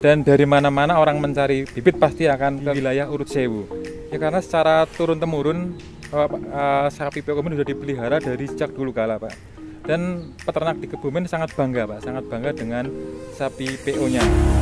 Dan dari mana-mana orang mencari bibit pasti akan ke wilayah Urut Sewu. Ya karena secara turun-temurun sapi PO Kebumen sudah dipelihara dari sejak dulu kala, Pak. Dan peternak di Kebumen sangat bangga, Pak, sangat bangga dengan sapi PO-nya.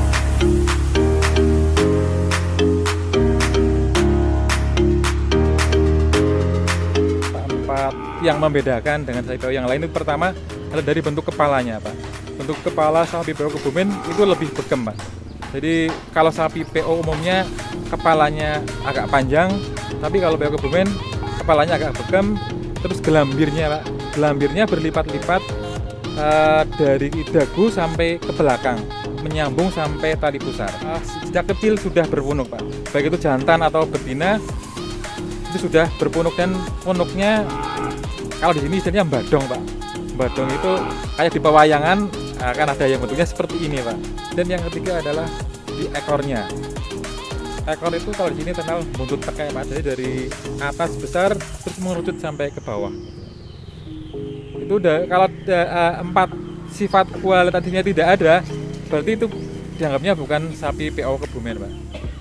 Yang membedakan dengan sapi PO yang lain itu pertama adalah dari bentuk kepalanya, Pak. Bentuk kepala sapi PO Kebumen itu lebih begem, Pak. Jadi kalau sapi PO umumnya kepalanya agak panjang, tapi kalau PO Kebumen kepalanya agak begem, terus gelambirnya, Pak. Gelambirnya berlipat-lipat dari dagu sampai ke belakang, menyambung sampai tali pusar. Sejak kecil sudah berpunuk, Pak. Baik itu jantan atau betina itu sudah berpunuk, dan punuknya kalau di sini istilahnya badong, Pak. Badong itu kayak di pewayangan, kan ada yang bentuknya seperti ini, Pak. Dan yang ketiga adalah di ekornya. Ekor itu kalau di sini terkenal buntut tekek, Pak. Jadi dari atas besar terus mengerucut sampai ke bawah. Itu udah kalau 4 sifat kualitatifnya tidak ada, berarti itu dianggapnya bukan sapi PO Kebumen, Pak.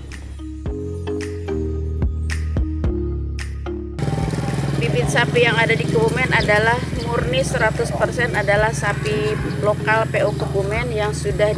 Bibit sapi yang ada di Kebumen adalah murni 100% adalah sapi lokal PO Kebumen yang sudah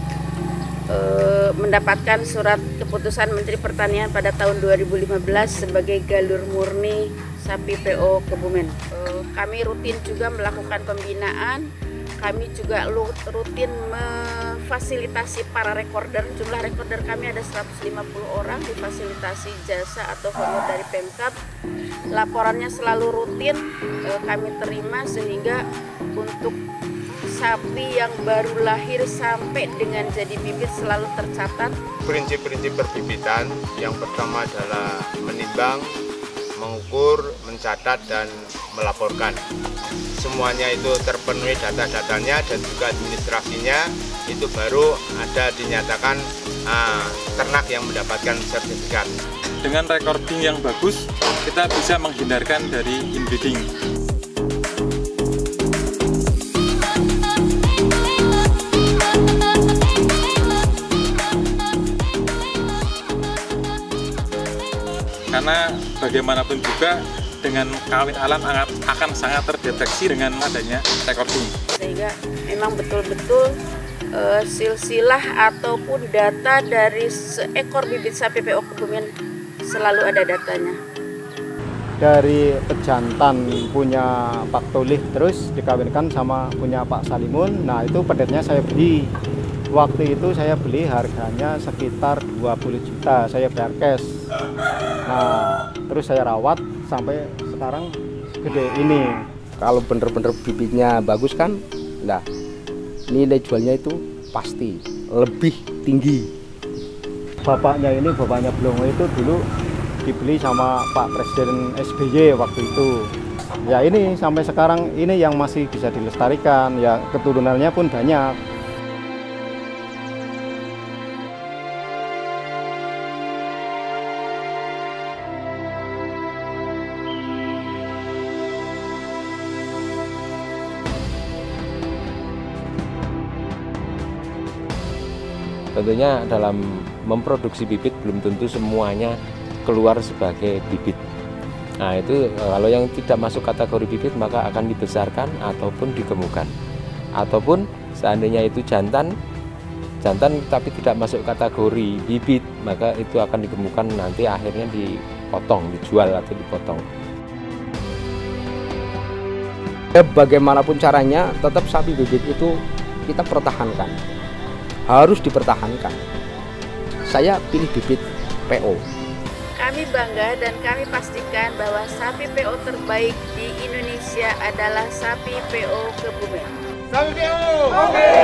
mendapatkan surat keputusan Menteri Pertanian pada tahun 2015 sebagai galur murni sapi PO Kebumen. Kami rutin juga melakukan pembinaan, kami juga rutin memfasilitasi para rekorder. Jumlah rekorder kami ada 150 orang, difasilitasi jasa atau honor dari Pemkab. Laporannya selalu rutin kami terima, sehingga untuk sapi yang baru lahir sampai dengan jadi bibit selalu tercatat. Prinsip-prinsip perbibitan yang pertama adalah menimbang, mengukur, mencatat, dan melaporkan. Semuanya itu terpenuhi data-datanya dan juga administrasinya, itu baru ada dinyatakan ternak yang mendapatkan sertifikat. Dengan recording yang bagus, kita bisa menghindarkan dari inbreeding. Karena bagaimanapun juga dengan kawin alam akan sangat terdeteksi dengan adanya recording. Sehingga memang betul-betul silsilah ataupun data dari seekor bibit sapi PO Kebumen selalu ada datanya. Dari pejantan punya Pak Tolih, terus dikawinkan sama punya Pak Salimun. Nah itu pedetnya saya beli. Waktu itu saya beli harganya sekitar 20 juta, saya bayar cash. Nah, terus saya rawat sampai sekarang gede ini. Kalau bener-bener bibitnya bagus kan, nah nilai jualnya itu pasti lebih tinggi. Bapaknya Blongo itu dulu dibeli sama Pak Presiden SBY waktu itu. Ya ini sampai sekarang ini yang masih bisa dilestarikan, ya keturunannya pun banyak. Tentunya dalam memproduksi bibit belum tentu semuanya keluar sebagai bibit. Nah itu kalau yang tidak masuk kategori bibit maka akan dibesarkan ataupun digemukkan. Ataupun seandainya itu jantan tapi tidak masuk kategori bibit, maka itu akan digemukkan, nanti akhirnya dipotong, dijual atau dipotong. Bagaimanapun caranya tetap sapi bibit itu kita pertahankan. Harus dipertahankan. Saya pilih bibit PO. Kami bangga dan kami pastikan bahwa sapi PO terbaik di Indonesia adalah sapi PO Kebumen. Sapi PO! Oke!